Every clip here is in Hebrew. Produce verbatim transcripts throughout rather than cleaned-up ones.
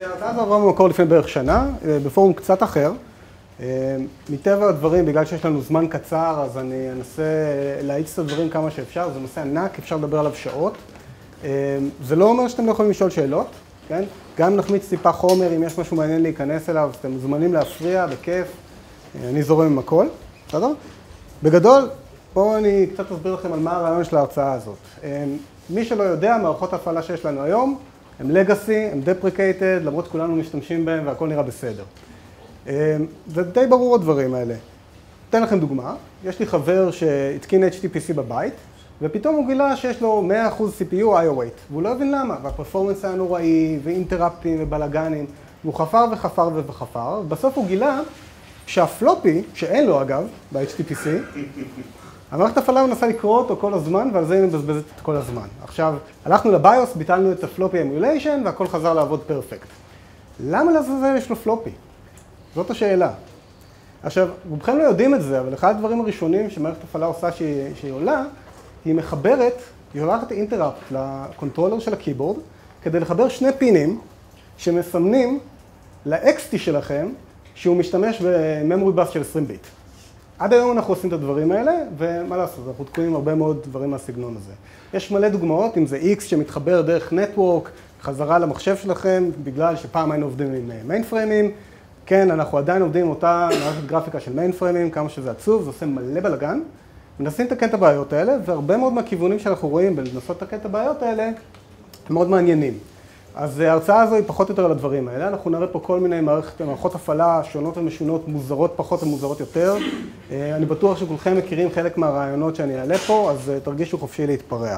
ההרצאה הזו עברה במקור לפני בערך שנה, בפורום קצת אחר. מטבע הדברים, בגלל שיש לנו זמן קצר, אז אני אנסה להאיץ את הדברים כמה שאפשר. זה נושא ענק, אפשר לדבר עליו שעות. זה לא אומר שאתם לא יכולים לשאול שאלות, כן? גם אם נחמיץ טיפה חומר, אם יש משהו מעניין להיכנס אליו, אתם מוזמנים להפריע, בכיף. אני זורם עם הכל, בסדר? בגדול, בואו אני קצת אסביר לכם על מה הרעיון של ההרצאה הזאת. מי שלא יודע, מערכות ההפעלה שיש לנו היום, הם legacy, הם deprecated, למרות שכולנו משתמשים בהם והכל נראה בסדר. זה די ברור הדברים האלה. אתן לכם דוגמה, יש לי חבר שהתקין אייץ' טי פי סי בבית, ופתאום הוא גילה שיש לו מאה אחוז סי פי יו איי או אייט, והוא לא הבין למה, והפרפורמנס היה נוראי, ואינטראפטים ובלגנים, והוא חפר וחפר וחפר, ובסוף הוא גילה שהפלופי, שאין לו אגב, ב-אייץ' טי פי סי, המערכת ההפעלה מנסה לקרוא אותו כל הזמן, ועל זה היא מבזבזת את כל הזמן. עכשיו, הלכנו לביוס, ביטלנו את הפלופי אמוליישן, והכל חזר לעבוד פרפקט. למה לעזאזל יש לו פלופי? זאת השאלה. עכשיו, רובכם לא יודעים את זה, אבל אחד הדברים הראשונים שמערכת ההפעלה עושה שהיא, שהיא עולה, היא מחברת, היא הולכת אינטראפט לקונטרולר של הקייבורד, כדי לחבר שני פינים שמסמנים ל-אקס טי שלכם, שהוא משתמש בממורי בס של עשרים ביט. עד היום אנחנו עושים את הדברים האלה, ומה לעשות, אנחנו תקועים עם הרבה מאוד דברים מהסגנון הזה. יש מלא דוגמאות, אם זה X שמתחבר דרך נטוורק, חזרה למחשב שלכם, בגלל שפעם היינו עובדים עם מיינפריימים. כן, אנחנו עדיין עובדים עם אותה מערכת גרפיקה של מיינפריימים, כמה שזה עצוב, זה עושה מלא בלגן. מנסים לתקן את הבעיות האלה, והרבה מאוד מהכיוונים שאנחנו רואים בלנסות לתקן את הבעיות האלה, הם מאוד מעניינים. אז ההרצאה הזו היא פחות או יותר על הדברים האלה. אנחנו נראה פה כל מיני מערכת, מערכות הפעלה שונות ומשונות, מוזרות פחות ומוזרות יותר. אני בטוח שכולכם מכירים חלק מהרעיונות שאני אעלה פה, אז תרגישו חופשי להתפרע.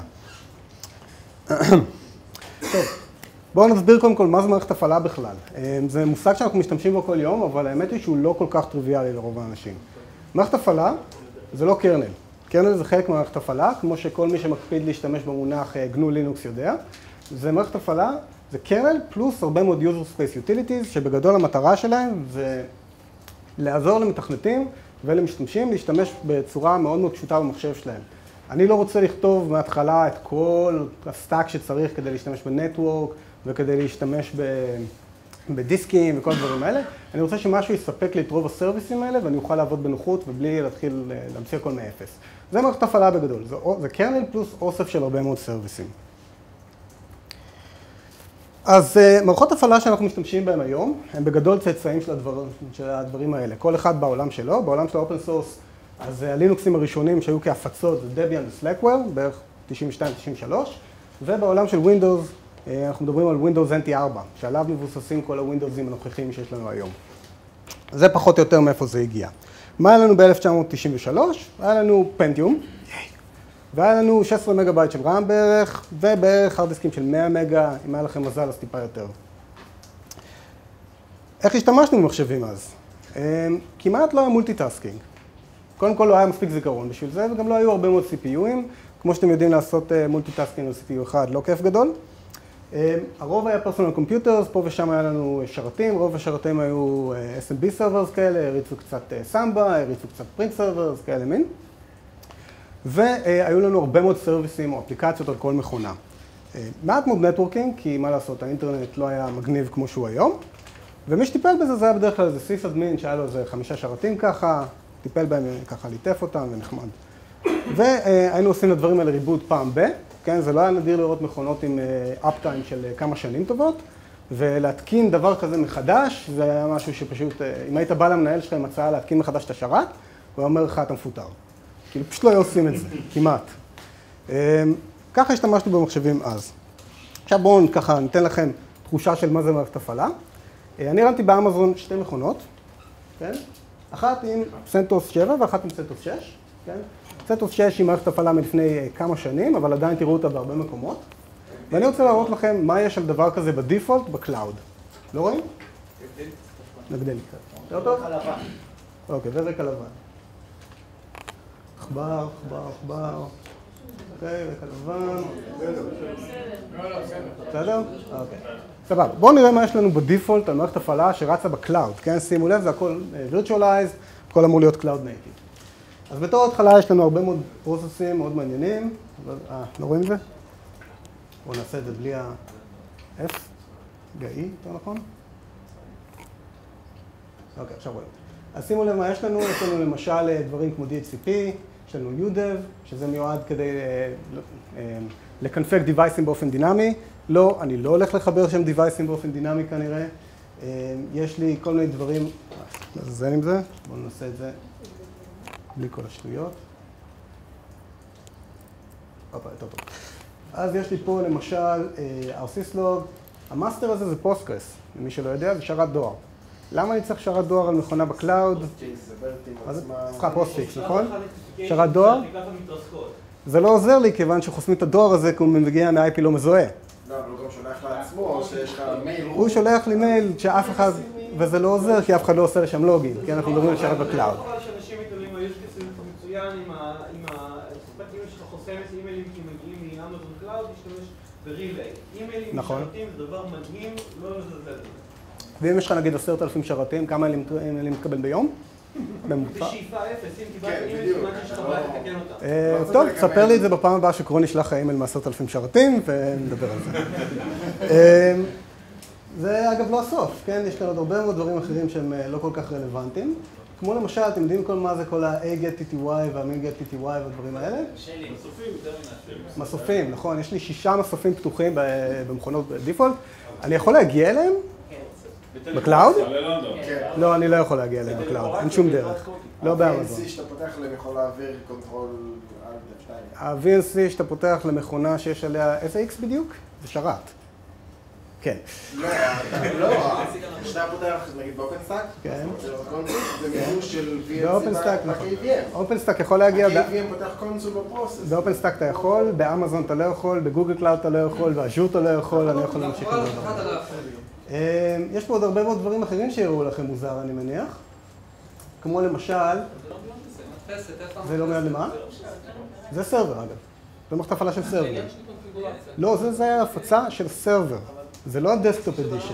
טוב, בואו נסביר קודם כל מה זה מערכת הפעלה בכלל. זה מושג שאנחנו משתמשים בו כל יום, אבל האמת היא שהוא לא כל כך טריוויאלי לרוב האנשים. מערכת הפעלה זה לא קרנל. קרנל זה חלק ממערכת הפעלה, כמו שכל מי שמקפיד להשתמש במונח גנו לינוקס יודע. זה מערכת הפעלה, זה קרנל פלוס הרבה מאוד user space utilities, שבגדול המטרה שלהם זה לעזור למתכנתים ולמשתמשים להשתמש בצורה מאוד מאוד פשוטה במחשב שלהם. אני לא רוצה לכתוב מההתחלה את כל הסטאק שצריך כדי להשתמש בנטוורק וכדי להשתמש בדיסקים וכל הדברים האלה. אני רוצה שמשהו יספק לי את רוב הסרוויסים האלה ואני אוכל לעבוד בנוחות ובלי להתחיל להמציא הכל מאפס. זה מערכת הפעלה בגדול, זה, זה קרנל פלוס אוסף של הרבה מאוד סרוויסים. אז מערכות הפעלה שאנחנו משתמשים בהן היום, הם בגדול צאצאים של הדברים, של הדברים האלה. כל אחד בעולם שלו, בעולם של האופן סורס, אז הלינוקסים הראשונים שהיו כהפצות זה דביאן וסלקוור, בערך תשעים ושתיים תשעים ושלוש, ובעולם של ווינדוס, אנחנו מדברים על ווינדוס אן טי ארבע, שעליו מבוססים כל הווינדוסים הנוכחים שיש לנו היום. זה פחות או יותר מאיפה זה הגיע. מה היה לנו ב-אלף תשע מאות תשעים ושלוש? היה לנו פנטיום. והיה לנו שש עשרה מגה בייט של רם בערך, ובערך הרד דיסקים של מאה מגה, אם היה לכם מזל אז טיפה יותר. איך השתמשנו במחשבים אז? כמעט לא היה מולטיטאסקינג. קודם כל לא היה מספיק זיכרון בשביל זה, וגם לא היו הרבה מאוד סי פי יו'ים. כמו שאתם יודעים לעשות מולטיטאסקינג על סי פי יו אחד, לא כיף גדול. הרוב היה פרסונל קומפיוטרס, פה ושם היה לנו שרתים, רוב השרתים היו אס אם בי סרברס כאלה, הריצו קצת סמבה, הריצו קצת פרינט סרברס, כאלה מין. והיו לנו הרבה מאוד סרוויסים או אפליקציות על כל מכונה. מעט מאוד נטוורקינג, כי מה לעשות, האינטרנט לא היה מגניב כמו שהוא היום. ומי שטיפל בזה, זה היה בדרך כלל איזה סיס אדמין, שהיה לו איזה חמישה שרתים ככה, טיפל בהם ככה, ליטף אותם ונחמד. והיינו עושים את הדברים האלה ריבוד פעם ב, כן? זה לא היה נדיר לראות מכונות עם אפטיים של כמה שנים טובות, ולהתקין דבר כזה מחדש, זה היה משהו שפשוט, אם היית בא למנהל שלך עם הצעה להתקין מחדש את השרת, הוא אומר לך, אתה מפוטר. כאילו, פשוט לא היו עושים את זה, כמעט. ככה השתמשנו במחשבים אז. עכשיו בואו ככה ניתן לכם תחושה של מה זה מערכת הפעלה. אני הרמתי באמזון שתי מכונות, כן? אחת עם סנטוס שבע ואחת עם סנטוס שש, כן? סנטוס שש היא מערכת הפעלה מלפני כמה שנים, אבל עדיין תראו אותה בהרבה מקומות. ואני רוצה להראות לכם מה יש על דבר כזה בדיפולט בקלאוד. לא רואים? נגדל קצת. יותר טוב? אוקיי, זה רקע לבן. עכבר, עכבר, עכבר. אוקיי, רקע לבן. בסדר? אוקיי. סבבה. בואו נראה מה יש לנו בדיפולט על מערכת הפעלה שרצה בקלאוד. כן, שימו לב, זה הכל virtualized, הכל אמור להיות cloud native. אז בתור התחלה יש לנו הרבה מאוד פרוססים מאוד מעניינים. אה, לא רואים את זה? בואו נעשה את זה בלי ה-F, בלי ה-E, יותר נכון? אוקיי, עכשיו רואים. אז שימו לב מה יש לנו, יש לנו למשל דברים כמו די אייץ' סי פי, יש לנו יו דב, שזה מיועד כדי לקנפג דיווייסים באופן דינמי. לא, אני לא הולך לחבר שם דיווייסים באופן דינמי כנראה. יש לי כל מיני דברים, נזל עם זה, בואו נעשה את זה בלי כל השטויות. אופה, יותר טוב. אז יש לי פה למשל ארסיסלוג, המאסטר הזה זה פוסטגרס, למי שלא יודע, זה שרת דואר. למה אני צריך שרת דואר על מכונה בקלאוד? סליחה, פוסטפיקס, נכון? שרת דואר? זה לא עוזר לי כיוון שחוסמים את הדואר הזה כי הוא מגיע מ-איי פי לא מזוהה. לא, אבל הוא גם שולח לעצמו, או שיש לך מייל? הוא שולח לי מייל שאף אחד, וזה לא עוזר כי אף אחד לא עושה לשם לוגין, כי אנחנו מדברים על שרת בקלאוד. לא יכול שאנשים מתעלמים היו שכסים מצוין עם הספקים שלך חוסמת אימיילים כי מגיעים מאמזון קלאוד, להשתמש בריליי. אימיילים משרתים זה דבר מדהים, לא לזלזל. ואם יש לך נגיד עשרת אלפים שרתים, כמה אימיילים מתקבל ביום? בשאיפה אפס, אם קיבלת אימייל, סימן שיש לך בעיה לתקן אותה. טוב, תספר לי את זה בפעם הבאה שקרון ישלח לך אימייל מעשרת אלפים שרתים, ונדבר על זה. זה אגב לא הסוף, כן? יש כאן עוד הרבה מאוד דברים אחרים שהם לא כל כך רלוונטיים. כמו למשל, אתם יודעים כל מה זה כל ה-A-Get טי טי וואי וה-Min-Get טי טי וואי והדברים האלה? שלי, מסופים יותר מנהל. מסופים, נכון. יש לי שישה מסופים פתוחים במכונות דיפולט. אני יכול להגיע אליהם? בקלאוד? לא, אני לא יכול להגיע אליהם בקלאוד, אין שום דרך. לא באמזון. ה-וי אן סי שאתה פותח להם יכול להעביר קונטרול על אף שתיים. ה-וי אן סי שאתה פותח למכונה שיש עליה איזה אקס בדיוק? זה שרת. כן. לא, לא, כשאתה פותח, נגיד באופנסטאק, זה מימוש של וי אן סי ב-קיי וי אם. אופנסטאק יכול להגיע... ה-קיי וי אם פותח קונסול בפרוסס. באופנסטאק אתה יכול, באמזון אתה לא יכול, בגוגל קלאוד אתה לא יכול, באז'ור אתה לא יכול, אני יכול להמשיך עם זה. יש פה עוד הרבה מאוד דברים אחרים שיראו לכם מוזר, אני מניח. כמו למשל... זה לא מיד למה? זה סרבר, אגב. זה מערכת הפעלה של סרבר. לא, זה הפצה של סרבר. זה לא הדסקטופ אדישן.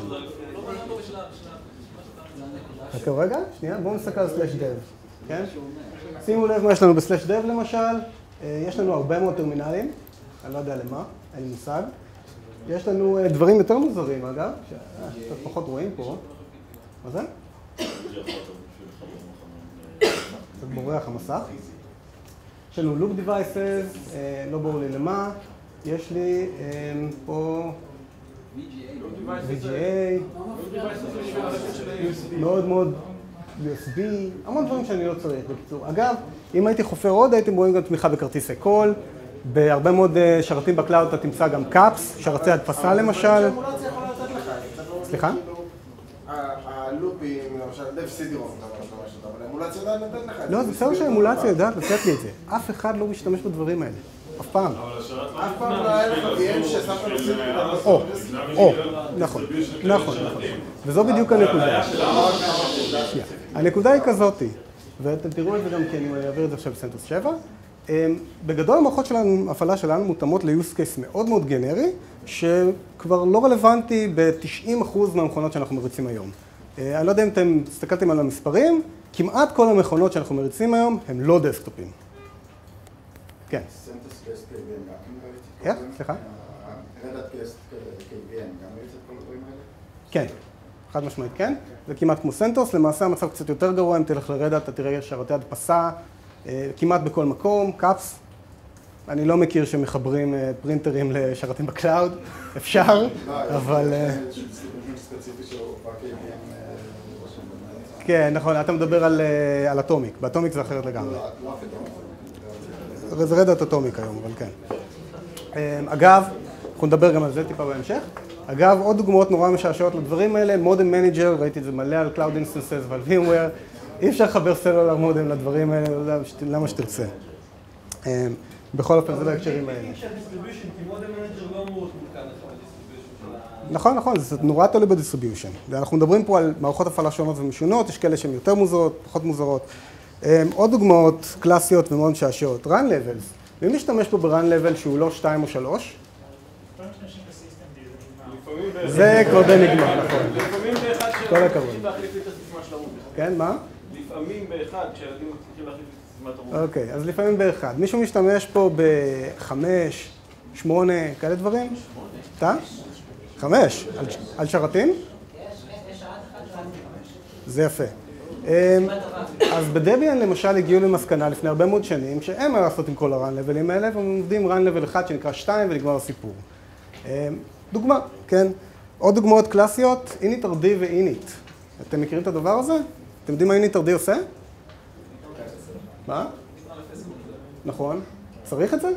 חכה רגע, שנייה, בואו נסתכל על סלאש דב. כן? שימו לב מה יש לנו בסלאש דב למשל. יש לנו הרבה מאוד טרמינלים. אני לא יודע למה, אין לי מושג. יש לנו דברים יותר מוזרים, אגב, שקצת פחות רואים פה. מה זה? קצת בורח המסך. יש לנו לופ דיווייסס, לא ברור לי למה. יש לי פה וי ג'י איי, מאוד מאוד יו אס בי, המון דברים שאני לא צריך בקיצור. אגב, אם הייתי חופר עוד, הייתם רואים גם תמיכה בכרטיסי קול. בהרבה מאוד שרתים בקלאוד אתה תמצא גם קאפס, שרתי הדפסה למשל. סליחה? הלופים, למשל, דף סידירון, אבל האמולציה יודעת לתת לך. לא, זה בסדר שהאמולציה יודעת לתת לי את זה. אף אחד לא משתמש בדברים האלה. אף פעם. אף פעם לא היה לך וי אם ששמת לו סידירון. או, או, נכון, נכון, נכון. וזו בדיוק הנקודה. הנקודה היא כזאתי, ואתם תראו את זה גם כי אני אעביר את זה עכשיו בסנטוס שבע. בגדול המערכות שלנו, ההפעלה שלנו מותאמות ל-use case מאוד מאוד גנרי, שכבר לא רלוונטי ב-תשעים אחוז מהמכונות שאנחנו מריצים היום. אני לא יודע אם אתם הסתכלתם על המספרים, כמעט כל המכונות שאנחנו מריצים היום הם לא דסקטופים. כן. סנטוס קייסט קיי וי אם גם? איך? סליחה? רדאט קייסט קיי וי אם גם מריץ את כל הדברים האלה? כן. חד משמעית כן. זה כמעט כמו סנטוס, למעשה המצב קצת יותר גרוע, אם תלך לרדאט אתה תראה שרתי הדפסה, כמעט בכל מקום, קאפס. אני לא מכיר שמחברים פרינטרים לשרתים בקלאוד, אפשר, אבל... כן, נכון, אתה מדבר על אטומיק, באטומיק זה אחרת לגמרי. זה רדאט אטומיק היום, אבל כן. אגב, אנחנו נדבר גם על זה טיפה בהמשך. אגב, עוד דוגמאות נורא משעשעות לדברים האלה, מודם מנג'ר, ראיתי את זה מלא על Cloud Instances ועל VMware. אי אפשר לחבר סלולר מודם לדברים האלה, למה שתרצה. בכל אופן, זה בהקשרים האלה. נכון, נכון, זה נורא תלוי בדיסטריביושן. אנחנו מדברים פה על מערכות הפעלה שונות ומשונות, יש כאלה שהן יותר מוזרות, פחות מוזרות. עוד דוגמאות קלאסיות ומאוד משעשעות, run levels. מי משתמש פה ב-run level שהוא לא שתיים או שלוש? זה כבר די נגמר, נכון. לפעמים באחד כל הכבוד. כשילדים להחליף לי את הסיסמה של הרובוט. כן, מה? לפעמים באחד כשילדים מצליחים להחליף לי את סיסמת הרובוט. אוקיי, אז לפעמים באחד. מישהו משתמש פה בחמש, שמונה, כאלה דברים? שמונה. אתה? חמש. על שרתים? יש, יש שרת אחת שרתים. זה יפה. אז בדביאן למשל הגיעו למסקנה לפני הרבה מאוד שנים שאין מה לעשות עם כל ה-run level'ים האלה, והם עובדים run level אחד שנקרא שתיים ונגמר הסיפור. דוגמה, כן? עוד דוגמאות קלאסיות, init rd ו-init. אתם מכירים את הדבר הזה? אתם יודעים מה init rd עושה? מה? נכון. צריך את זה?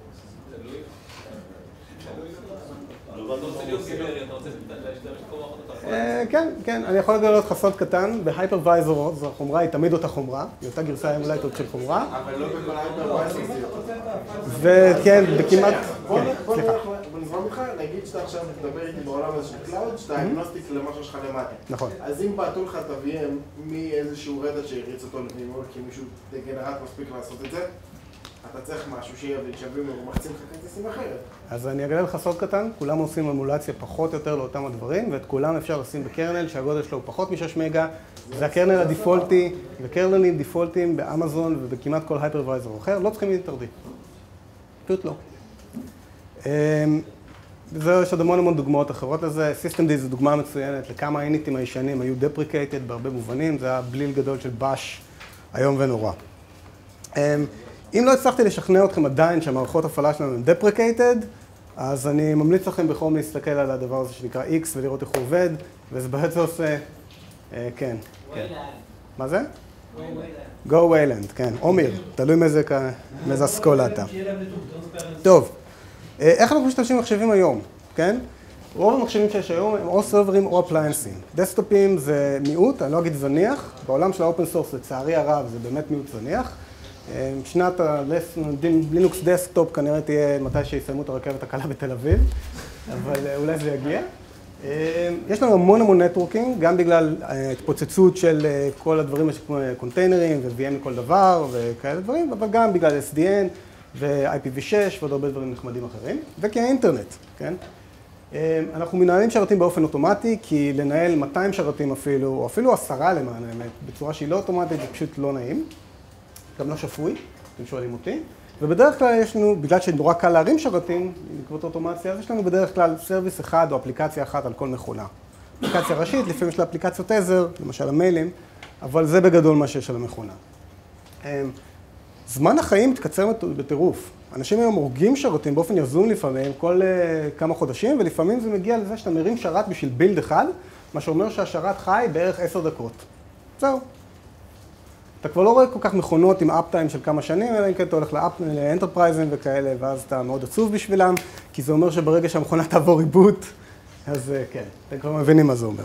כן, כן, אני יכול לגלות לך סוד קטן, בהייפרוויזור זו החומרה היא תמיד אותה חומרה, היא אותה גרסה אמולטורית של חומרה. אבל לא בכל הייפרוויזור זה וכן, בכמעט... בוא נזרום איתך, נגיד שאתה עכשיו מדבר איתי בעולם הזה של קלאוד, שאתה אגנוסטיק למשהו שלך למטה. נכון. אז אם בעטו לך את ה-וי אם מאיזשהו רדד שהריץ אותו לפנימול, כי מישהו דגנרט מספיק לעשות את זה, אתה צריך משהו שיבין שווים ומחצים לך כרטיסים אחרת. אז אני אגלה לך סוד קטן, כולם עושים אמולציה פחות או יותר לאותם הדברים, ואת כולם אפשר לשים בקרנל שהגודל שלו הוא פחות מ-שש מגה. זה הקרנל הדיפולטי, וקרנלים דיפולטיים באמזון ובכמעט כל הייפרוויזור אחר, לא צריכים init rd. פשוט לא. וזהו, יש עוד המון המון דוגמאות אחרות לזה. Systemd זו דוגמה מצוינת לכמה איניטים הישנים היו deprecated בהרבה מובנים, זה היה בליל גדול של באש איום ונורא. אם לא הצלחתי לשכנע אתכם עדיין שהמערכות הפעלה שלנו הן deprecated, אז אני ממליץ לכם בחום להסתכל על הדבר הזה שנקרא X ולראות איך הוא עובד, וזה בעצם עושה... כן, כן. מה זה? Go Wayland, כן. עומר, תלוי מאיזה אסכולה אתה. טוב, איך אנחנו משתמשים במחשבים היום, כן? רוב המחשבים שיש היום הם או סרברים או אפליינסים. דסקטופים זה מיעוט, אני לא אגיד זניח. בעולם של האופן סורס, לצערי הרב, זה באמת מיעוט זניח. שנת הלינוקס דסקטופ כנראה תהיה מתי שיסיימו את הרכבת הקלה בתל אביב, אבל אולי זה יגיע. יש לנו המון המון נטוורקינג, גם בגלל התפוצצות של כל הדברים כמו קונטיינרים ו-וי אם לכל דבר וכאלה דברים, אבל גם בגלל אס די אן ו-איי פי וי סיקס ועוד הרבה דברים נחמדים אחרים, וכי האינטרנט, כן? אנחנו מנהלים שרתים באופן אוטומטי, כי לנהל מאתיים שרתים אפילו, או אפילו עשרה למען האמת, בצורה שהיא לא אוטומטית, זה פשוט לא נעים. גם לא שפוי, אתם שואלים אותי. ובדרך כלל יש לנו, בגלל שנורא קל להרים שרתים, בעקבות אוטומציה, אז יש לנו בדרך כלל סרוויס אחד או אפליקציה אחת על כל מכונה. אפליקציה ראשית, לפעמים יש לה אפליקציות עזר, למשל המיילים, אבל זה בגדול מה שיש על המכונה. זמן החיים מתקצר בטירוף. אנשים היום הורגים שרתים באופן יזום לפעמים, כל כמה חודשים, ולפעמים זה מגיע לזה שאתה מרים שרת בשביל בילד אחד, מה שאומר שהשרת חי בערך עשר דקות. זהו. אתה כבר לא רואה כל כך מכונות עם אפטיים של כמה שנים, אלא אם כן אתה הולך לאנטרפרייזים וכאלה, ואז אתה מאוד עצוב בשבילם, כי זה אומר שברגע שהמכונה תעבור ריבוט, אז כן, אתם כבר מבינים מה זה אומר.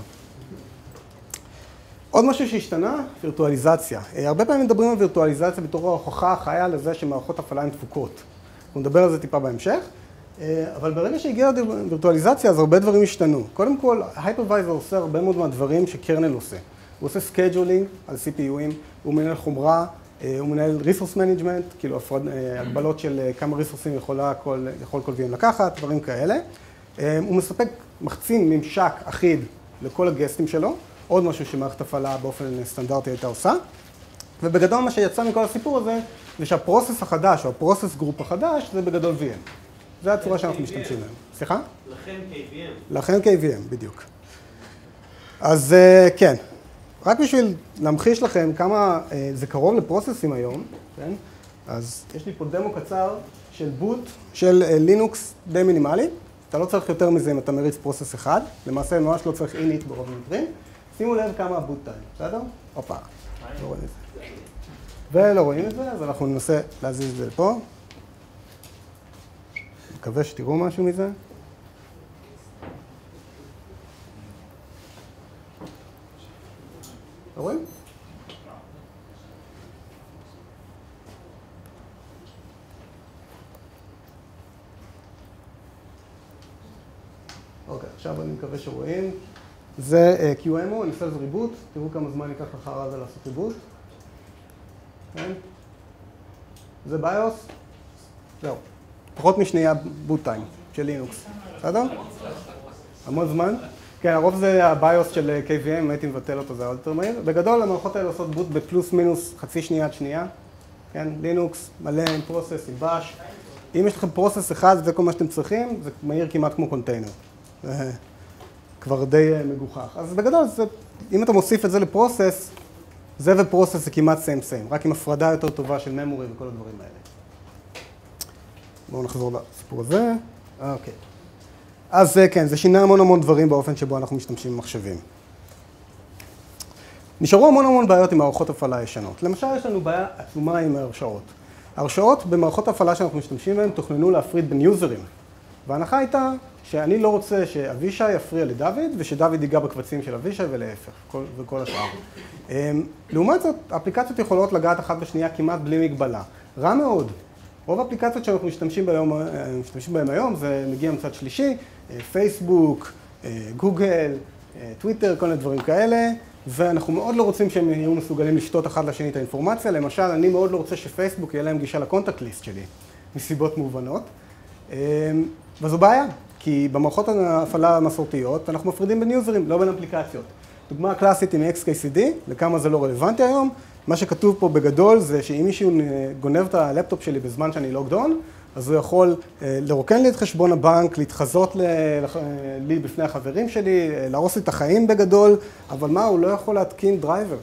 עוד משהו שהשתנה, וירטואליזציה. הרבה פעמים מדברים על וירטואליזציה בתור ההוכחה החיה לזה שמערכות הפעלה הן דפוקות. אנחנו נדבר על זה טיפה בהמשך, אבל ברגע שהגיעה וירטואליזציה, אז הרבה דברים השתנו. קודם כל, הייפרוויזור עושה הרבה מאוד מהדברים שקרנל עושה. הוא עושה סקייג'ולינג על סי פי יו'ים, הוא מנהל חומרה, הוא מנהל ריסורס מנג'מנט, כאילו הגבלות של כמה ריסורסים יכולה כל, יכול כל וי אם לקחת, דברים כאלה. הוא מספק מחצין ממשק אחיד לכל הגסטים שלו, עוד משהו שמערכת הפעלה באופן סטנדרטי הייתה עושה. ובגדול מה שיצא מכל הסיפור הזה, זה שהפרוסס החדש, או הפרוסס גרופ החדש, זה בגדול וי אם. זה הצורה שאנחנו משתמשים היום. סליחה? לכן קיי וי אם. לכן קיי וי אם, בדיוק. אז כן. רק בשביל להמחיש לכם כמה זה קרוב לפרוססים היום, כן? אז יש לי פה דמו קצר של בוט של לינוקס די מינימלי. אתה לא צריך יותר מזה אם אתה מריץ פרוסס אחד. למעשה ממש לא צריך init ברוב המקרים. שימו לב כמה הבוט טיים, בסדר? הופה, לא רואים את זה. ולא רואים את זה, אז אנחנו ננסה להזיז את זה לפה. מקווה שתראו משהו מזה. לא רואים? אוקיי, עכשיו אני מקווה שרואים. זה קיו אם או, אני עושה לזה ריבוט. תראו כמה זמן ייקח אחר הזה לעשות ריבוט. כן? זה ביוס. זהו. פחות משנייה בוט טיים של לינוקס. בסדר? המון זמן. כן, הרוב זה הביוס של קיי וי אם, אם הייתי מבטל אותו, זה עוד יותר מהיר. בגדול, המערכות האלה עושות בוט בפלוס מינוס חצי שנייה עד שנייה. כן, לינוקס, מלא עם פרוסס, עם באש. אם יש לכם פרוסס אחד, זה כל מה שאתם צריכים, זה מהיר כמעט כמו קונטיינר. זה כבר די מגוחך. אז בגדול, זה, אם אתה מוסיף את זה לפרוסס, זה ופרוסס זה כמעט סיים סיים, רק עם הפרדה יותר טובה של memory וכל הדברים האלה. בואו נחזור לסיפור הזה. אוקיי. אז כן, זה שינה המון המון דברים באופן שבו אנחנו משתמשים במחשבים. נשארו המון המון בעיות עם מערכות הפעלה ישנות. למשל, יש לנו בעיה עצומה עם ההרשאות. ההרשאות במערכות הפעלה שאנחנו משתמשים בהן תוכננו להפריד בין יוזרים. וההנחה הייתה שאני לא רוצה שאבישי יפריע לדוד, ושדוד ייגע בקבצים של אבישי ולהפך, כל, וכל השאר. לעומת זאת, האפליקציות יכולות לגעת אחת בשנייה כמעט בלי מגבלה. רע מאוד. רוב האפליקציות שאנחנו משתמשים ביום, משתמשים בהם היום, זה מגיע מצד שלישי, פייסבוק, גוגל, טוויטר, כל מיני דברים כאלה, ואנחנו מאוד לא רוצים שהם יהיו מסוגלים לשתות אחד לשני את האינפורמציה. למשל, אני מאוד לא רוצה שפייסבוק יהיה להם גישה לקונטקט ליסט שלי, מסיבות מובנות. וזו בעיה, כי במערכות ההפעלה המסורתיות אנחנו מפרידים בין יוזרים, לא בין אפליקציות. דוגמה קלאסית עם אקס קיי סי די, לכמה זה לא רלוונטי היום, מה שכתוב פה בגדול זה שאם מישהו גונב את הלפטופ שלי בזמן שאני לוגדון, אז הוא יכול לרוקן לי את חשבון הבנק, להתחזות לי בפני החברים שלי, להרוס לי את החיים בגדול, אבל מה, הוא לא יכול להתקין דרייבר.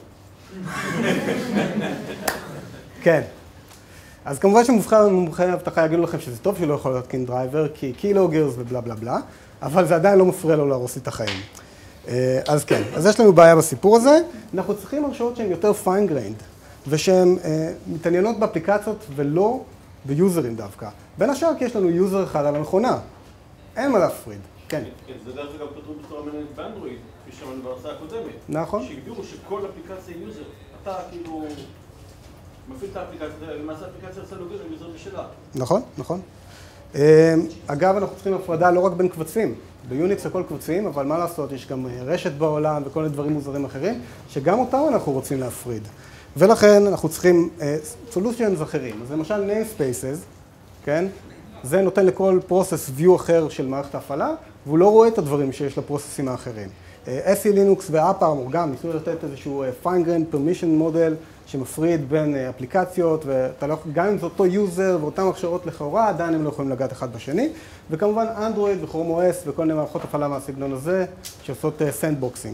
כן. אז כמובן שמומחי האבטחה יגידו לכם שזה טוב שלא יכול להתקין דרייבר, כי קיילוגרס ובלה בלה בלה, אבל זה עדיין לא מפריע לו להרוס לי את החיים. אז כן, אז יש לנו בעיה בסיפור הזה. אנחנו צריכים הרשאות שהן יותר fine-grained, ושהן מתעניינות באפליקציות ולא ביוזרים דווקא. בין השאר כי יש לנו יוזר אחד על המכונה. אין מה להפריד. כן. זה דרך אגב כתוב בצורה מנהלת באנדרואיד, כפי שאמרנו בהרצאה הקודמת. נכון. שהגדירו שכל אפליקציה היא יוזר. אתה כאילו מפעיל את האפליקציה, למעשה האפליקציה עושה לו יוזר משלה. נכון, נכון. אגב, אנחנו צריכים הפרדה לא רק בין קבצים. ביוניקס הכל קבצים, אבל מה לעשות, יש גם רשת בעולם וכל מיני דברים מוזרים אחרים, שגם אותם אנחנו רוצים להפריד. ולכן אנחנו צריכים solutions אחרים. אז למשל namespaces, כן? זה נותן לכל process view אחר של מערכת ההפעלה, והוא לא רואה את הדברים שיש לפרוססים האחרים. אס אי Linux ו-AppArmor גם ניסו לתת איזשהו fine-grained permission model שמפריד בין אפליקציות, וגם אם זה אותו יוזר ואותן הכשרות לכאורה, עדיין הם לא יכולים לגעת אחד בשני. וכמובן אנדרואיד וכרום או אס וכל מיני מערכות הפעלה מהסגנון הזה, שעושות סנדבוקסינג.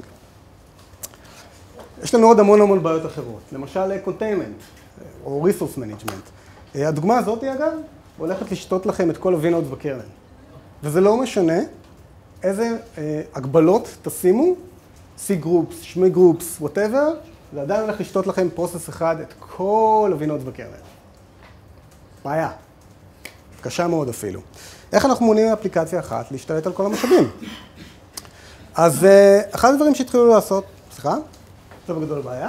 יש לנו עוד המון המון בעיות אחרות, למשל containment או resource management. הדוגמה הזאת, אגב, הולכת לשתות לכם את כל ה-vNodes בקרן. וזה לא משנה איזה הגבלות תשימו, C-Groups, שמי-Groups, whatever, זה עדיין הולך לשתות לכם פרוסס אחד את כל ה-vNodes בקרן. בעיה. קשה מאוד אפילו. איך אנחנו מונעים מאפליקציה אחת להשתלט על כל המשאבים? אז אחד הדברים שהתחילו לעשות, סליחה? זה בגדול בעיה.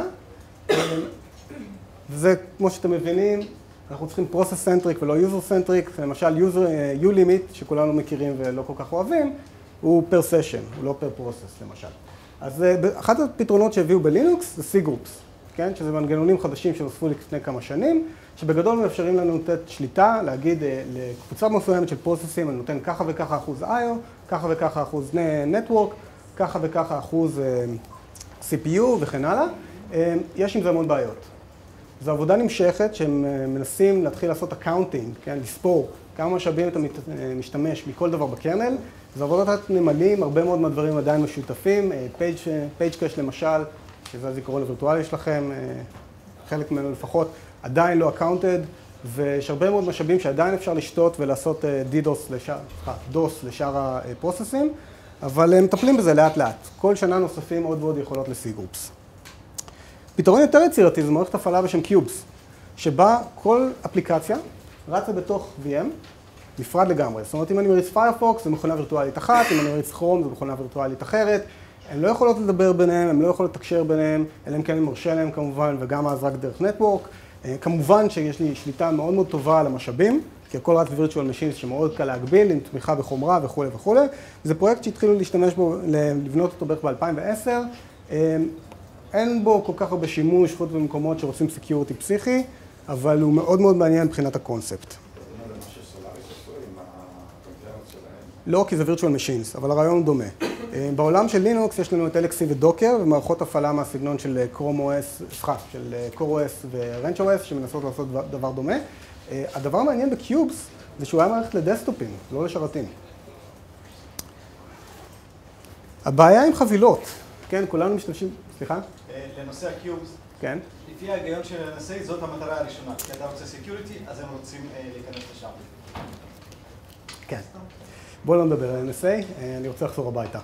וזה, כמו שאתם מבינים, אנחנו צריכים process-centric ולא user-centric. למשל, U-Limit, שכולנו מכירים ולא כל כך אוהבים, הוא per session, הוא לא per process, למשל. אז אחד הפתרונות שהביאו בלינוקס זה C-Groups, כן? שזה מנגנונים חדשים שנוספו לפני כמה שנים, שבגדול מאפשרים לנו לתת שליטה, להגיד לקבוצה מסוימת של פרוססים, אני נותן ככה וככה אחוז איי או, ככה וככה אחוז Network, ככה וככה אחוז סי פי יו וכן הלאה. יש עם זה המון בעיות. זו עבודה נמשכת שהם מנסים להתחיל לעשות אקאונטינג, כן? לספור כמה משאבים אתה משתמש מכל דבר בקרנל. זו עבודת נמלים, הרבה מאוד מהדברים עדיין משותפים. פייג' קאש למשל, שזה הזיכרון הווירטואלי שלכם, חלק ממנו לפחות, עדיין לא אקאונטד, ויש הרבה מאוד משאבים שעדיין אפשר לשתות ולעשות דידוס לשאר, דוס לשאר הפרוססים, אבל הם מטפלים בזה לאט לאט. כל שנה נוספים עוד ועוד יכולות ל-C-Groups. פתרון יותר יצירתי זה מערכת הפעלה בשם Cubes, שבה כל אפליקציה רצה בתוך וי אם, נפרד לגמרי. זאת אומרת, אם אני מריץ Firefox, זה מכונה וירטואלית אחת, אם אני מריץ Chrome, זה מכונה וירטואלית אחרת. הן לא יכולות לדבר ביניהם, הן לא יכולות לתקשר ביניהם, אלא אם כן אני מרשה להם כמובן, וגם אז רק דרך Network. כמובן שיש לי שליטה מאוד מאוד טובה על המשאבים, כי הכל רץ virtual machines שמאוד קל להגביל, עם תמיכה בחומרה וכו' וכו'. זה פרויקט שהתחילו להשתמש בו, לבנות אותו בערך ב-אלפיים ועשר. אין בו כל כך הרבה שימוש, חוץ במקומות שרוצים סקיוריטי פסיכי, אבל הוא מאוד מאוד מעניין מבחינת הקונספט. לא, כי זה virtual machines, אבל הרעיון הוא דומה. בעולם של לינוקס יש לנו את אלקסי ודוקר, ומערכות הפעלה מהסגנון של קרום או אס, סליחה, של קור או אס ורנץ' או אס, שמנסות לעשות דבר דומה. הדבר המעניין בקיובס זה שהוא היה מערכת לדסקטופים, לא לשרתים. הבעיה עם חבילות, כן, כולנו משתמשים, סליחה? לנושא הקיובס, כן. לפי ההיגיון של אן אס איי, זאת המטרה הראשונה. כי אתה רוצה סקיוריטי, אז הם רוצים להיכנס לשם. כן. בואו לא נדבר על אן אס איי, אני רוצה לחזור הביתה.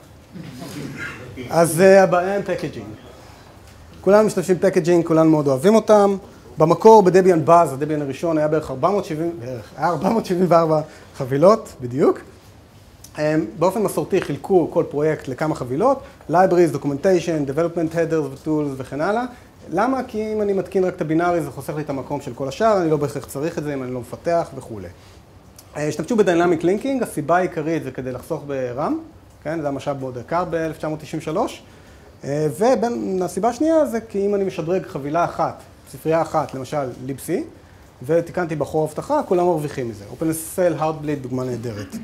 אז הבעיה עם פקג'ינג. כולנו משתמשים פקג'ינג, כולנו מאוד אוהבים אותם. במקור בדביאן באז, הדביאן הראשון היה בערך ארבע מאות שבעים, בערך, היה ארבע מאות שבעים וארבע חבילות, בדיוק. באופן מסורתי חילקו כל פרויקט לכמה חבילות, libraries, documentation, development headers ו-tools וכן הלאה. למה? כי אם אני מתקין רק את הבינארי זה חוסך לי את המקום של כל השאר, אני לא בהכרח צריך את זה אם אני לא מפתח וכו'. השתמשו בדיינמיק לינקינג, הסיבה העיקרית זה כדי לחסוך ב-רם, כן? זה המשאב מאוד יקר ב-אלף תשע מאות תשעים ושלוש. והסיבה השנייה זה כי אם אני משדרג חבילה אחת, ספרייה אחת, למשל libc, ותיקנתי בחור הבטחה, כולם מרוויחים מזה. OpenSSL, Heartbleed, דוגמה נהדרת.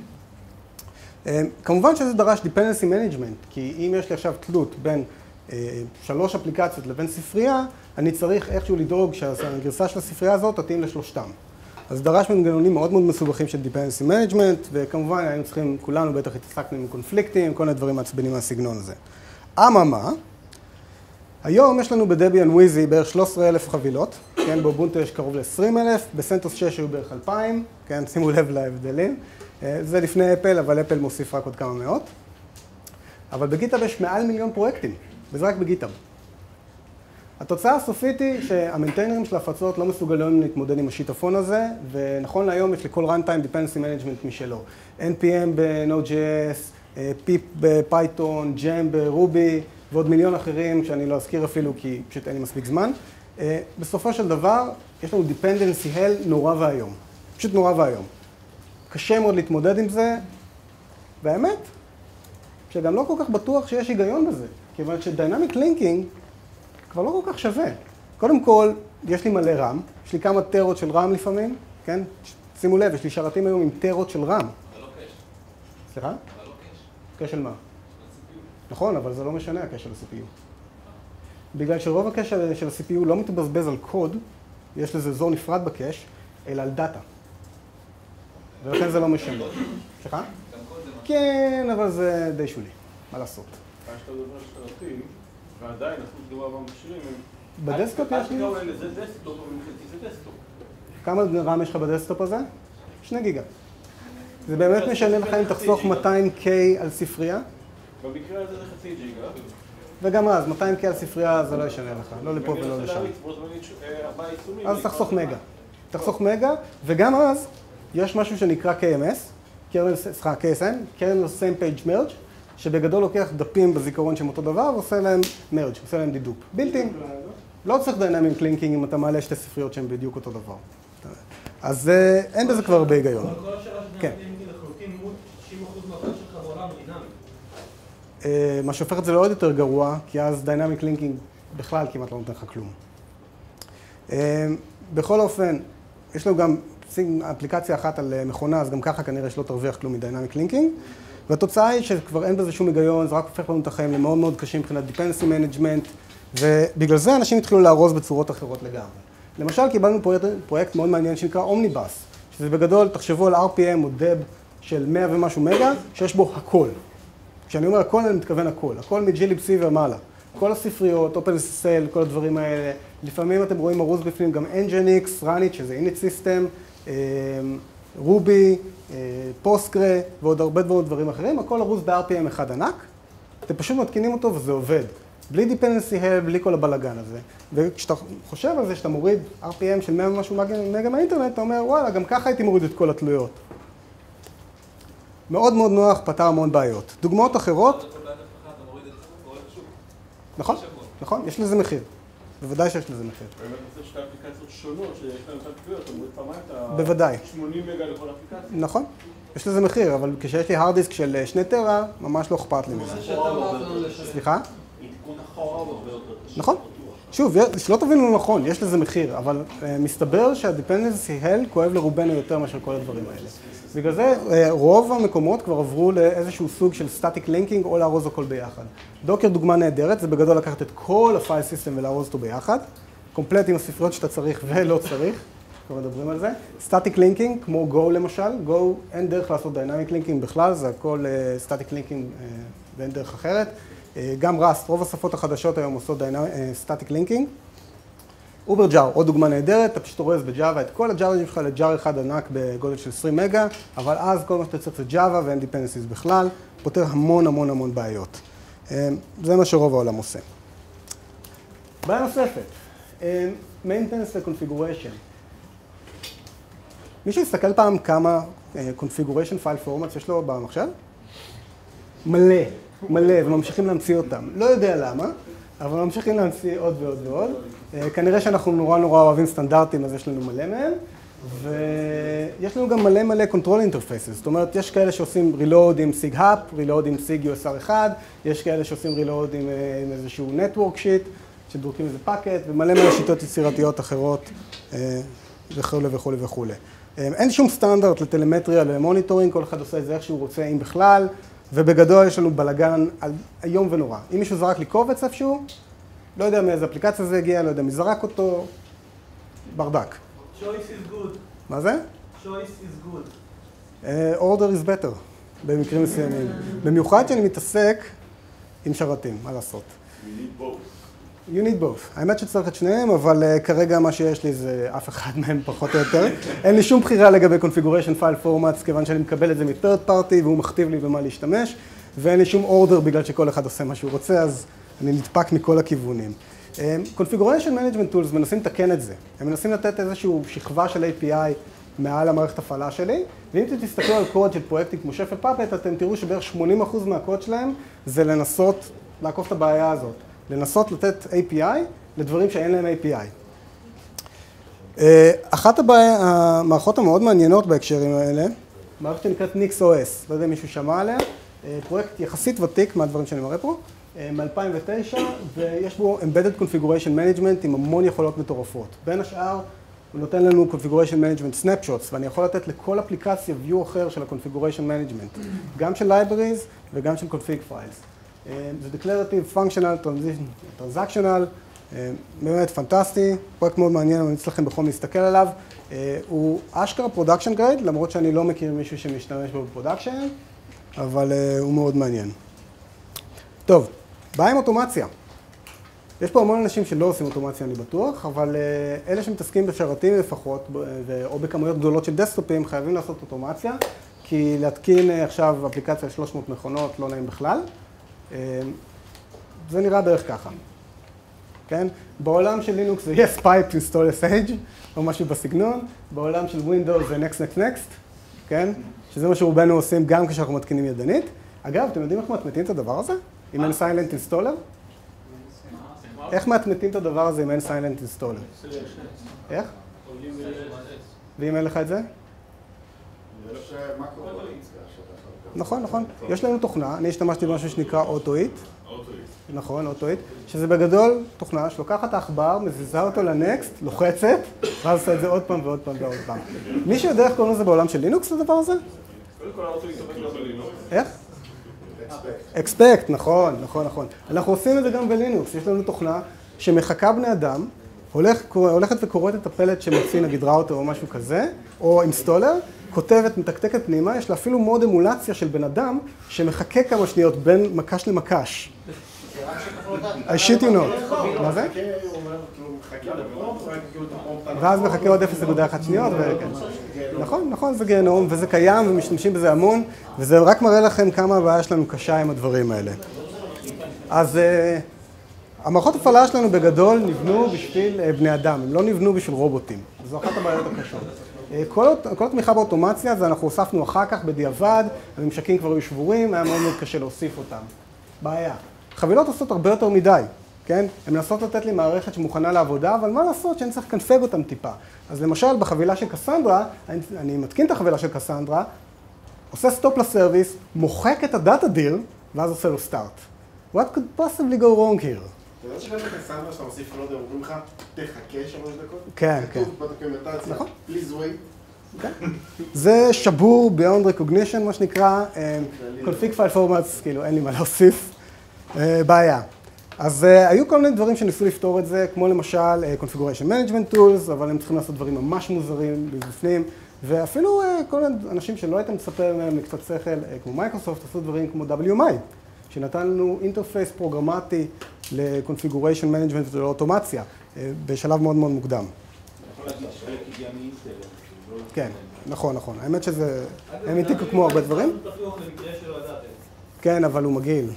כמובן שזה דרש dependency management, כי אם יש לי עכשיו תלות בין שלוש אפליקציות לבין ספרייה, אני צריך איכשהו לדאוג שהגרסה של הספרייה הזאת תתאים לשלושתם. אז דרש מנגנונים מאוד מאוד מסובכים של dependency management, וכמובן היינו צריכים, כולנו בטח התעסקנו עם קונפליקטים, כל מיני דברים מעצבנים מהסגנון הזה. אממה, היום יש לנו בדביאן וויזי בערך שלוש עשרה אלף חבילות, כן, באובונטו יש קרוב ל-עשרים אלף, בסנטוס שש היו בערך אלפיים, כן, שימו לב להבדלים. זה לפני אפל, אבל אפל מוסיף רק עוד כמה מאות. אבל בגיטאב יש מעל מיליון פרויקטים, וזה רק בגיטאב. התוצאה הסופית היא שהמנטיינרים של ההפצות לא מסוגלים להתמודד עם השיטפון הזה, ונכון להיום יש לכל runtime dependency management משלו. אן פי אם ב-Node.js, פיפ בפייתון, ג'ם ברובי, ועוד מיליון אחרים שאני לא אזכיר אפילו כי פשוט אין לי מספיק זמן. בסופו של דבר, יש לנו dependency hell נורא והיום. פשוט נורא והיום. קשה מאוד להתמודד עם זה, והאמת, שגם לא כל כך בטוח שיש היגיון בזה. כיוון שדיינמיק לינקינג כבר לא כל כך שווה. קודם כל, יש לי מלא רם, יש לי כמה טרות של רם לפעמים, כן? שימו לב, יש לי שרתים היום עם טרות של רם. זה לא קש. סליחה? זה לא קש. קש של מה? של ה-סי פי יו. נכון, אבל זה לא משנה הקש של ה-סי פי יו. בגלל שרוב הקש של ה-סי פי יו לא מתבזבז על קוד, יש לזה זור נפרד בקש, אלא על דאטה. ולכן זה לא משנה. סליחה? גם קוד זה מה. כן, אבל זה די שולי. מה לעשות? יש את הדבר שרתים, ועדיין, אחוז גבוה במכשירים הם... בדסקטופ יש לי? אל תקראו לזה דסקטופ, אבל מבחינתי זה דסקטופ. כמה רם יש לך בדסקטופ הזה? שני גיגה. זה באמת משנה לך אם תחסוך מאתיים קיי על ספרייה? במקרה הזה זה חצי ג'יגה. וגם אז, מאתיים קיי על ספרייה זה לא ישנה לך, לא לפה ולא לשם. אז תחסוך מגה. תחסוך מגה, וגם אז יש משהו שנקרא קיי אם אס, סליחה, קיי אס אם, Kernel Same Page Merge, שבגדול לוקח דפים בזיכרון שהם אותו דבר ועושה להם מרג', עושה להם דידופ. בלתי, לא צריך דיינמיק לינקינג אם אתה מעלה שתי ספריות שהן בדיוק אותו דבר. אז אין בזה כבר הרבה היגיון. אבל כל השאלה של דיינמיק לינקינג לחלוטין מול תשעים אחוז מהקוד שלך בעולם דינמי. מה שהופך את זה לעוד יותר גרוע, כי אז דיינמיק לינקינג בכלל כמעט לא נותן לך כלום. בכל אופן, יש לנו גם אפליקציה אחת על מכונה, אז גם ככה כנראה שלא תרוויח כלום מדיינמיק לינקינג. והתוצאה היא שכבר אין בזה שום היגיון, זה רק הופך לנו את החיים למאוד מאוד קשים מבחינת dependency management, ובגלל זה אנשים התחילו לארוז בצורות אחרות לגמרי. למשל, קיבלנו פרויקט, פרויקט מאוד מעניין שנקרא Omnibus, שזה בגדול, תחשבו על אר פי אם או דב של מאה ומשהו מגה, שיש בו הכל. כשאני אומר הכל, אני מתכוון הכל. הכל מ-ג'י-ליבסי ומעלה. כל הספריות, OpenSSL, כל הדברים האלה. לפעמים אתם רואים ארוז בפנים גם Nginx, Runit, שזה Init System, רובי, פוסטגרה ועוד הרבה מאוד דברים אחרים, הכל ארוז ב-אר פי אם אחד ענק, אתם פשוט מתקינים אותו וזה עובד. בלי dependency hell, בלי כל הבלגן הזה. וכשאתה חושב על זה, שאתה מוריד אר פי אם של מאה ומשהו מגה מהאינטרנט, אתה אומר, וואלה, גם ככה הייתי מוריד את כל התלויות. מאוד מאוד נוח, פתר המון בעיות. דוגמאות אחרות... נכון, נכון, יש לזה מחיר. בוודאי שיש לזה מחיר. באמת רוצה שתי אפליקציות שונות שיש להן אותן תלויות, אתה מוריד פעמיים את ה... בוודאי. שמונים מגה לכל אפליקציה. נכון, יש לזה מחיר, אבל כשיש לי הארד דיסק של שני טרה, ממש לא אכפת לי מזה. סליחה? עדכון אחורה הרבה יותר קשה. נכון. שוב, שלא תבינו נכון, יש לזה מחיר, אבל מסתבר שה-dependency hell כואב לרובנו יותר מאשר כל הדברים האלה. בגלל זה, רוב המקומות כבר עברו לאיזשהו סוג של static linking או לארוז הכל ביחד. דוקר דוגמה נהדרת, זה בגדול לקחת את כל הפייל סיסטם ולארוז אותו ביחד, קומפלט עם הספריות שאתה צריך ולא צריך, כבר מדברים על זה. static linking, כמו Go למשל, Go אין דרך לעשות dynamic linking בכלל, זה הכל static linking ואין דרך אחרת. גם Rust, רוב השפות החדשות היום עושות static linking. אובר-ג'אר, עוד דוגמה נהדרת, אתה פשוט אורז בג'אווה את כל הג'ארים שלך לג'אר אחד ענק בגודל של עשרים מגה, אבל אז כל מה שאתה צריך זה ג'אווה ואין דיפנדנסיס בכלל, פותר המון המון המון בעיות. זה מה שרוב העולם עושה. בעיה נוספת, maintenance ו-configuration. מישהו יסתכל פעם כמה configuration file formats יש לו במחשב? מלא, מלא, וממשיכים להמציא אותם. לא יודע למה, אבל ממשיכים להמציא עוד ועוד ועוד. כנראה שאנחנו נורא נורא אוהבים סטנדרטים, אז יש לנו מלא מהם. ויש לנו גם מלא מלא control interfaces. זאת אומרת, יש כאלה שעושים reload עם SIG-HAP, reload עם SIG U S R אחד, יש כאלה שעושים reload עם, עם איזשהו network sheet, שדורקים איזה פאקט, ומלא מלא שיטות יצירתיות אחרות, וכו' וכו' וכו'. אין שום סטנדרט לטלמטריה, למוניטורינג, כל אחד עושה את זה איך שהוא רוצה, אם בכלל, ובגדול יש לנו בלגן איום ונורא. אם מישהו זרק לי קובץ איפשהו, לא יודע מאיזה אפליקציה זה הגיע, לא יודע מי זרק אותו, ברדק. Choice is good. מה זה? Choice is good. Uh, order is better, במקרים מסוימים. במיוחד שאני מתעסק עם שרתים, מה לעשות? You need both. You need both. האמת שצריך את שניהם, אבל uh, כרגע מה שיש לי זה אף אחד מהם פחות או יותר. אין לי שום בחירה לגבי configuration file formats, כיוון שאני מקבל את זה מ-third party והוא מכתיב לי במה להשתמש, ואין לי שום order בגלל שכל אחד עושה מה שהוא רוצה, אז אני נדפק מכל הכיוונים. Um, configuration management tools מנסים לתקן את זה. הם מנסים לתת איזושהי שכבה של A P I מעל המערכת הפעלה שלי, ואם אתם תסתכלו על קוד של פרויקטים כמו שפל פאפט, אתם תראו שבערך שמונים אחוז מהקוד שלהם זה לנסות לעקוף את הבעיה הזאת. לנסות לתת A P I לדברים שאין להם A P I. אחת המערכות המאוד מעניינות בהקשרים האלה, מערכת שנקראת Nix O S, לא יודע אם מישהו שמע עליה, פרויקט יחסית ותיק מהדברים שאני מראה פה, מ-אלפיים ותשע, ויש בו Embedded Configuration Management עם המון יכולות מטורפות. בין השאר, הוא נותן לנו Configuration Management Snapshots, ואני יכול לתת לכל אפליקציה view אחר של ה-Configuration Management, גם של Libraries וגם של Config Files. זה Declarative, Functional, Transactional, באמת פנטסטי, פרויקט מאוד מעניין, אני אצלכם בכל להסתכל עליו. הוא אשכרה Production Grade, למרות שאני לא מכיר מישהו שמשתמש בו בפרודקשן, אבל הוא מאוד מעניין. טוב, בעיה עם אוטומציה. יש פה המון אנשים שלא עושים אוטומציה, אני בטוח, אבל אלה שמתעסקים בשרתים לפחות, או בכמויות גדולות של דסקטופים, חייבים לעשות אוטומציה, כי להתקין עכשיו אפליקציה של שלוש מאות מכונות לא נעים בכלל. זה נראה בערך ככה, כן? בעולם של לינוקס זה yes pipe install sage, או משהו בסגנון. בעולם של Windows זה next next next, כן? שזה מה שרובנו עושים גם כשאנחנו מתקינים ידנית. אגב, אתם יודעים איך מתמתים את הדבר הזה? אם אין silent installer? איך מתמתים את הדבר הזה אם אין silent installer? איך? ואם אין לך את זה? נכון, נכון. יש לנו תוכנה, אני השתמשתי במשהו שנקרא אוטו-איט. נכון, אוטו-איט. שזה בגדול תוכנה שלוקחת העכבר, מזיזה אותו לנקסט, לוחצת, ואז עושה את זה עוד פעם ועוד פעם ועוד פעם. מישהו יודע איך קוראים לזה בעולם של לינוקס, לדבר הזה? קודם כל האוטו-איט עובד לא בלינוקס. איך? אקספקט, נכון, נכון, נכון. אנחנו עושים את זה גם בלינוקס. יש לנו תוכנה שמחכה בני אדם, הולכת וקוראת את הפלט שמוציא נגיד ראוטר או משהו כזה, או אינסטולר, כותבת, מתקתקת פנימה, יש לה אפילו מוד אמולציה של בן אדם שמחכה כמה שניות בין מקש למקש. I shit you not. מה זה? ואז מחכה עוד אפס נקודה אחת שניות, נכון, נכון, זה גיהנום, וזה קיים ומשתמשים בזה המון, וזה רק מראה לכם כמה הבעיה שלנו קשה עם הדברים האלה. אז המערכות הפעלה שלנו בגדול נבנו בשביל בני אדם, הם לא נבנו בשביל רובוטים. זו אחת הבעיות הקשות. כל, כל התמיכה באוטומציה זה אנחנו הוספנו אחר כך בדיעבד, הממשקים כבר היו שבורים, היה מאוד מאוד קשה להוסיף אותם. בעיה. חבילות עושות הרבה יותר מדי, כן? הן מנסות לתת לי מערכת שמוכנה לעבודה, אבל מה לעשות שאני צריך לקנפג אותם טיפה. אז למשל בחבילה של קסנדרה, אני, אני מתקין את החבילה של קסנדרה, עושה סטופ לסרוויס, מוחק את הדאטה דיר, ואז עושה לו סטארט. What could possibly go wrong here? אתה יודע שגם בקסנדרה שאתה מוסיף לא יודע, אומרים לך, תחכה שלוש דקות? כן, כן. כתוב בדוקומנטציה, נכון. please wait. זה שבור beyond recognition, מה שנקרא, config file formats, כאילו אין לי מה להוסיף, בעיה. אז היו כל מיני דברים שניסו לפתור את זה, כמו למשל configuration management tools, אבל הם צריכים לעשות דברים ממש מוזרים בפנים, ואפילו כל מיני אנשים שלא הייתם מצפה מהם לקצת שכל, כמו מייקרוסופט, עשו דברים כמו W M I, שנתן לנו אינטרפייס פרוגרמטי ל-configuration management ולאוטומציה. בשלב מאוד מאוד מוקדם. יכול להגיד שחלק הגיע מאינסטל. כן, נכון, נכון. האמת שזה, הם העתיקו כמו הרבה דברים. כן, אבל הוא מגעיל.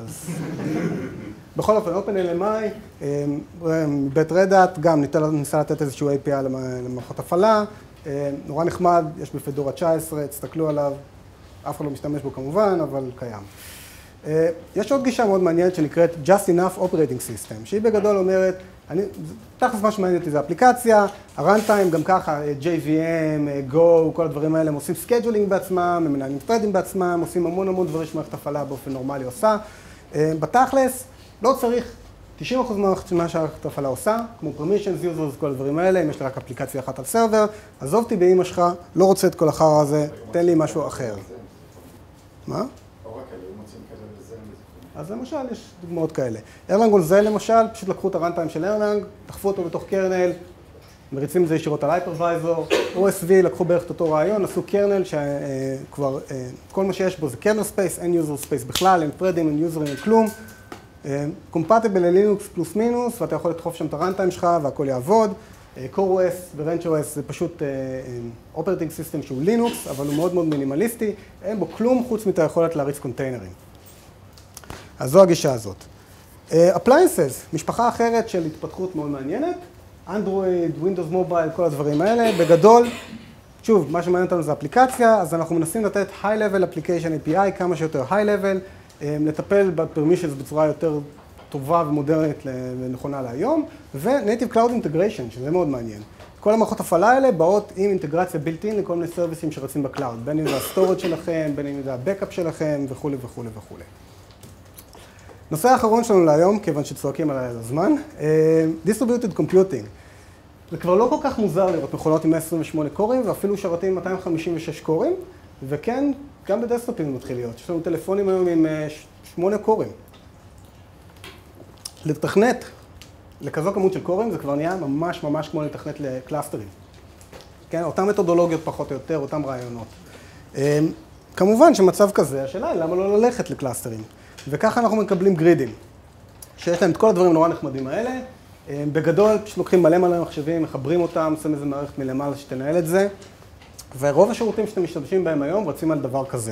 בכל אופן, OpenLMI, מבית רדאט, גם ניסה לתת איזשהו איי פי איי למערכות הפעלה. נורא נחמד, יש בפדורה תשע עשרה, תסתכלו עליו. אף אחד לא משתמש בו כמובן, אבל קיים. יש עוד גישה מאוד מעניינת שנקראת Just Enough Operating System, שהיא בגדול אומרת, תכלס מה שמעניין אותי זה אפליקציה, ה-runtime גם ככה, ג'יי וי אם, Go, כל הדברים האלה, הם עושים סקייג'ולינג בעצמם, הם מנהלים threading בעצמם, עושים המון המון דברים שמערכת הפעלה באופן נורמלי עושה. בתכלס, לא צריך תשעים אחוז מה שהמערכת הפעלה עושה, כמו permissions, users, כל הדברים האלה, אם יש לי רק אפליקציה אחת על סרבר, עזוב אותי באמא שלך, לא רוצה את כל החרא הזה, תן לי משהו אחר. מה? אז למשל, יש דוגמאות כאלה. Erlang on זה למשל, פשוט לקחו את הרנטיים של Erlang, דחפו אותו בתוך קרנל, מריצים את זה ישירות על הייפרוויזור, או אס וי, לקחו בערך את אותו רעיון, עשו קרנל שכבר, כל מה שיש בו זה קרנל ספייס, אין יוזר ספייס בכלל, אין פרדים, אין יוזרים, אין כלום. קומפטיבל ללינוקס פלוס מינוס, ואתה יכול לדחוף שם את הרנטיים שלך והכל יעבוד. CoreOS ו-RenchOS זה פשוט אופרטינג סיסטם שהוא לינוקס, אבל הוא מאוד מאוד מינימליסטי, אין בו כלום חוץ מאת היכולת להריץ קונטיינרים. אז זו הגישה הזאת. Appliances, משפחה אחרת של התפתחות מאוד מעניינת, אנדרואיד, Windows Mobile, כל הדברים האלה. בגדול, שוב, מה שמעניין אותנו זה אפליקציה, אז אנחנו מנסים לתת High-Level Application איי פי איי, כמה שיותר High-Level, לטפל ב-Permissions בצורה יותר טובה ומודרנית ונכונה להיום, ו-Native Cloud Integration, שזה מאוד מעניין. כל המערכות הפעלה האלה באות עם אינטגרציה built-in לכל מיני סרוויסים שרצים בקלאוד, בין אם זה ה-Storage שלכם, בין אם זה ה-Backup שלכם, וכו' וכו' וכו'. נושא האחרון שלנו להיום, כיוון שצועקים עליי על הזמן, Distributed Computing. זה כבר לא כל כך מוזר לראות מכונות עם מאה עשרים ושמונה קורים, ואפילו שרתים עם מאתיים חמישים ושש קורים, וכן, גם בדסקטופים מתחיל להיות. יש לנו טלפונים היום עם שמונה קורים. לתכנת לכזו כמות של קורים, זה כבר נהיה ממש ממש כמו לתכנת לקלאסטרים. כן, אותן מתודולוגיות פחות או יותר, אותם רעיונות. כמובן שמצב כזה, השאלה היא למה לא ללכת לקלאסטרים. וככה אנחנו מקבלים גרידים, שיש להם את כל הדברים הנורא נחמדים האלה. בגדול, פשוט לוקחים מלא מלא מחשבים, מחברים אותם, עושים איזה מערכת מלמעלה שתנהל את זה, ורוב השירותים שאתם משתמשים בהם היום רצים על דבר כזה.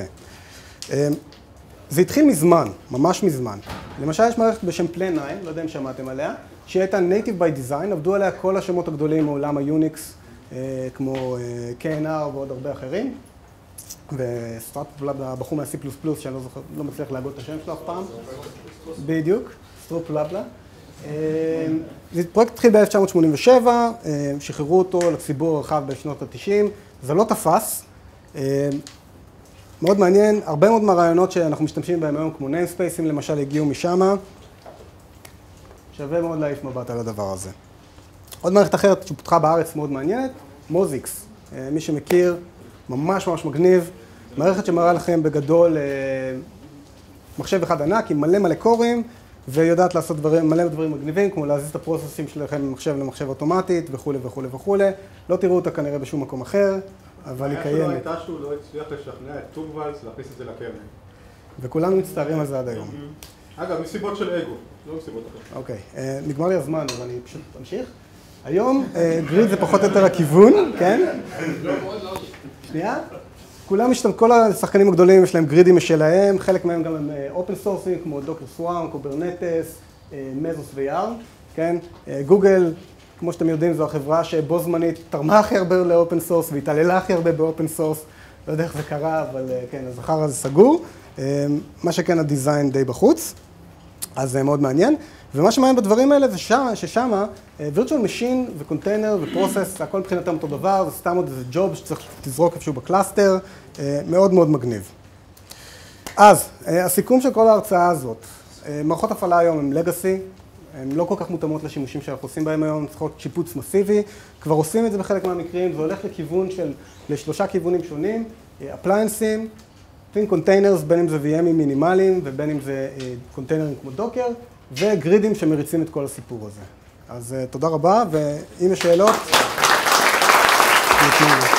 זה התחיל מזמן, ממש מזמן. למשל, יש מערכת בשם Plan nine, לא יודע אם שמעתם עליה, שהיא הייתה Native by Design, עבדו עליה כל השמות הגדולים מעולם היוניקס, כמו קיי אן אר ועוד הרבה אחרים. וסטראט בלבלה, הבחור מה-C פלוס פלוס, שאני לא זוכר, לא מצליח להגות את השם שלו אף פעם. בדיוק, סטראט בלבלה. זה פרויקט התחיל ב-אלף תשע מאות שמונים ושבע, שחררו אותו לציבור הרחב בשנות ה-תשעים. זה לא תפס. מאוד מעניין, הרבה מאוד מהרעיונות שאנחנו משתמשים בהם היום, כמו namespace'ים למשל, הגיעו משם. שווה מאוד להעיף מבט על הדבר הזה. עוד מערכת אחרת שפותחה בארץ מאוד מעניינת, מוזיקס. מי שמכיר, ממש ממש מגניב. מערכת שמראה לכם בגדול מחשב אחד ענק עם מלא מלא קורים, ויודעת לעשות דברים, מלא דברים מגניבים, כמו להזיז את הפרוססים שלכם ממחשב למחשב אוטומטית וכו' וכו' וכו'. לא תראו אותה כנראה בשום מקום אחר, אבל היא קיימת. הבעיה שלו הייתה שהוא לא הצליח לשכנע את טורבלס להכניס את זה לקרן. וכולנו מצטערים על זה עד היום. אגב, מסיבות של אגו, לא מסיבות אחרות. אוקיי, נגמר לי הזמן, אז אני פשוט אמשיך. היום גריד זה פחות או יותר הכיוון, כן? שנייה. כולם, כל השחקנים הגדולים יש להם גרידים משלהם, חלק מהם גם הם אופן סורסים, כמו דוקר סוואם, קוברנטס, מזוס ויאר, כן? גוגל, כמו שאתם יודעים, זו החברה שבו זמנית תרמה הכי הרבה לאופן סורס והתעללה הכי הרבה באופן סורס. לא יודע איך זה קרה, אבל כן, הזכר הזה סגור. מה שכן, הדיזיין די בחוץ, אז זה מאוד מעניין. ומה שמעניין בדברים האלה זה ששם, virtual machine וקונטיינר ופרוסס, הכל מבחינתם אותו דבר, זה סתם עוד איזה ג'וב שצריך לזרוק איפשהו בקלאסטר, מאוד מאוד מגניב. אז, הסיכום של כל ההרצאה הזאת, מערכות הפעלה היום הן לגאסי, הן לא כל כך מותאמות לשימושים שאנחנו עושים בהם היום, צריכות שיפוץ מסיבי, כבר עושים את זה בחלק מהמקרים, זה הולך לכיוון של, לשלושה כיוונים שונים, אפליינסים, קונטיינרס, בין אם זה וי אמים מינימליים ובין אם זה קונטיינרים כמו דוקר, וגרידים שמריצים את כל הסיפור הזה. אז תודה רבה, ואם יש שאלות, נתנו לי.